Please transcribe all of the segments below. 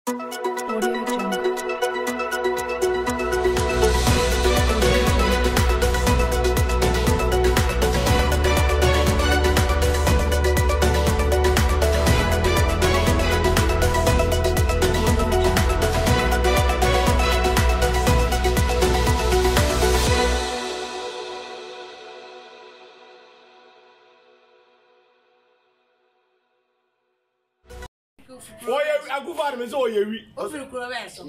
I go for me so you. Oh, you grow so.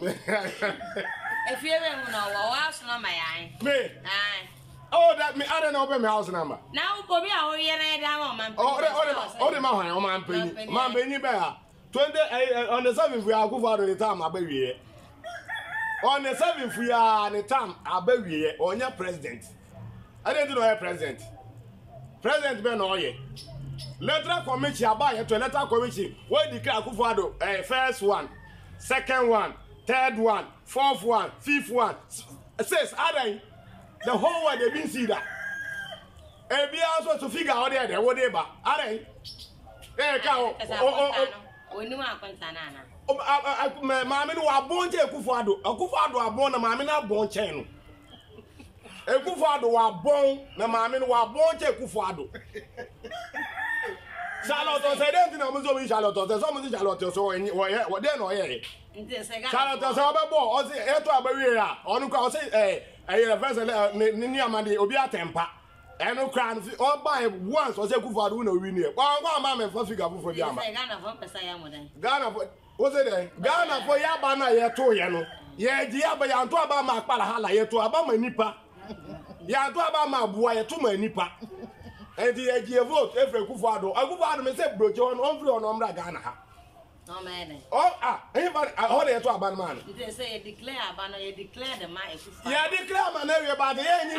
If you ever know, what's not my eye. Me. Oh, that me. I don't know about my house number. Now, Bobby, I will hear that man. Oh, the man, oh, man, penny, man, penny bear. 20 on the 7th, we are go for the time I bury it. On the 7th, we are the time I bury it on your president. I didn't know a president. President Ben Oye. Letter committee, I buy to letter committee. Where declare Kufado, first one, second one, third one, fourth one, fifth one. Says, Addo, the whole world they been see that. And be also to figure out there, what they buy. Addo, there, cow. We knew our Quantanana. Mammy, who are born to Kufado, a Kufado are born, a mammy not born channel. A Kufado are born, the mammy who are born to Kufado. Charlotte said, I don't know, Charlotte, there's someone Charlotte, so what then or eh? Charlotte, so about or say, Eto Barrier, on who say, a vessel near Monday, Obia Temper, and no crown, all by once was a good for Uno Winnie. One mamma for figure for Yama. Ghana, what's it? Ghana for Yabana, Yato Yano. Yeah, Diaba Yanto about my Palahala, Yato about my nipper. Yanto about my boy, to my nipper. And the idea vote every Kufado. I go out and say, bro, John, on Ghana. No man. Oh, anybody, I hold it to a bad man. They say, declare, Banner, you declare the man. Yeah, declare my area about the end.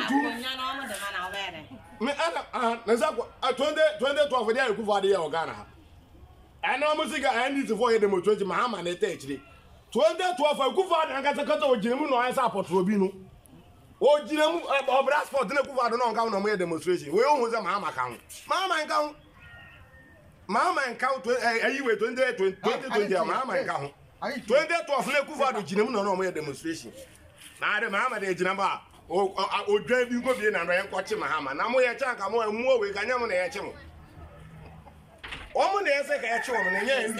There's a 2012 for the Kufadi or Ghana. And no music, I need to avoid them with 20 Mahama and 2012 for Kufad and got a cut of Jim, no answer for Robino. Oh, Jim of Bradford, no Kufado, no count on my demonstration. We almost a Mama count. Mama and count, you were 2020, Mama and count. 2012 Kufado, Jim, no more demonstration. Now the Mama, the Jinamba, or drive you go in and I am watching Mahama. Now we are talking more, we can have an action. Woman, there's a catch woman, and yes,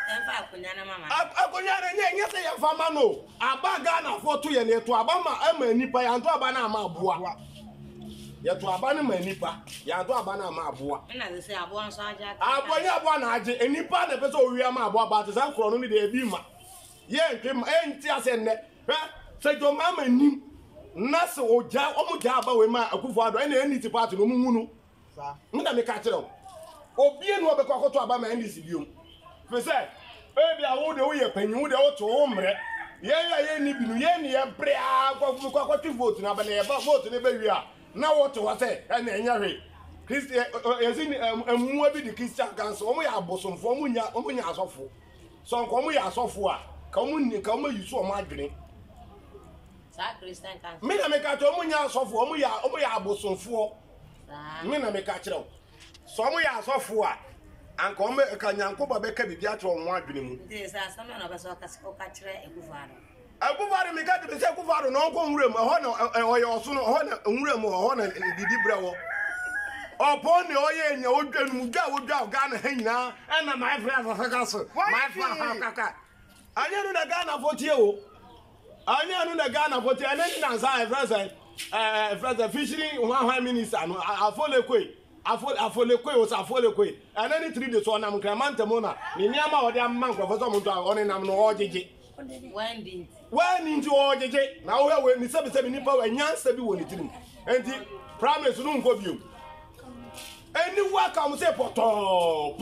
I found no. I bagana for 2 years to Abama, and Nipa, and to Abana Mabua. Yet to Abana Nipa, Yanto Abana Mabua. And I say, I want Sergeant. I want one, and Nipa, the person we are Mabua, but the uncle only the Bima. Yen came and tears and said your mamma and him. Nasa or Jabba with my Akufado and any party no Munu. Madame Catero. O bien no be kwakoto aba ma ndisi biom fe se e bia wo de wo ye panyi wo de wo to omre ye ni binu ye ni ye brea kwakoto vote na ba na ye ba vote ne ba wi a na wo to wa se e na enya hwe Christian yazini emu abi di Christian council omo ya abosomfo omo nya asofo so nko omo ya asofo a ka omo yisu omo adwene sa Christian council me na me ka to omo nya asofo omo ya abosomfo me na me ka kire some ya software and come a canyanko babeka bibia to one adwene mu this is some na beso ka kire eguvaro me ka de se eguvaro no nko nwure mu ho na oye oso no ho na nwure mu ho na didi brewo opon ne oye nya odwanu mu dwa Ghana ha nyina na my friend afaka so my friend kaka anya no na Ghana fotie o anya no na Ghana fotie anani na sa friend fishery one minister no afolekwe afolekwe o sa afolekwe anani 3 days on am kramantemona ni niama ode amman professor muntu on nam no ojeje when into ojeje na wo we ni sebe nipa wa nyansa bi woni tirim enti promise no nko biom any work am say poto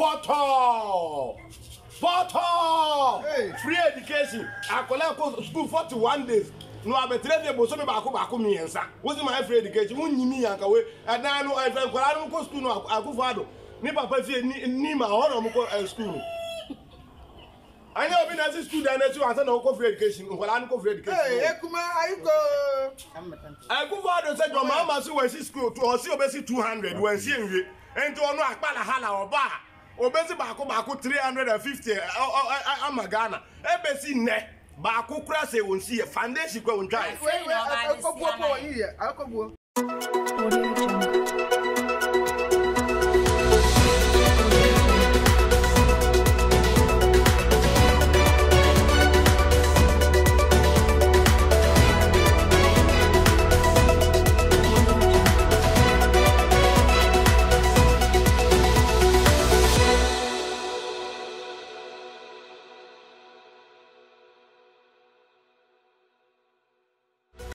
hey. Free education akola ko school 41 days no abetre de bo so me ba ko miensa wo si my free education mun nyimi yanka we adan no efe kwara no ko school no akufado ni papa fie ni ma ho no mo ko school anya obi na school dan na tu ansa na ko free education kwara no ko free education eh ekuma ayuko akufado say your mama so we school to o si obesi 200 when si enwe enti ono akpala hala oba obesi baako 350 ama Ghana ebesi ne baako kura se wonsi foundation kwa wontwa akogbo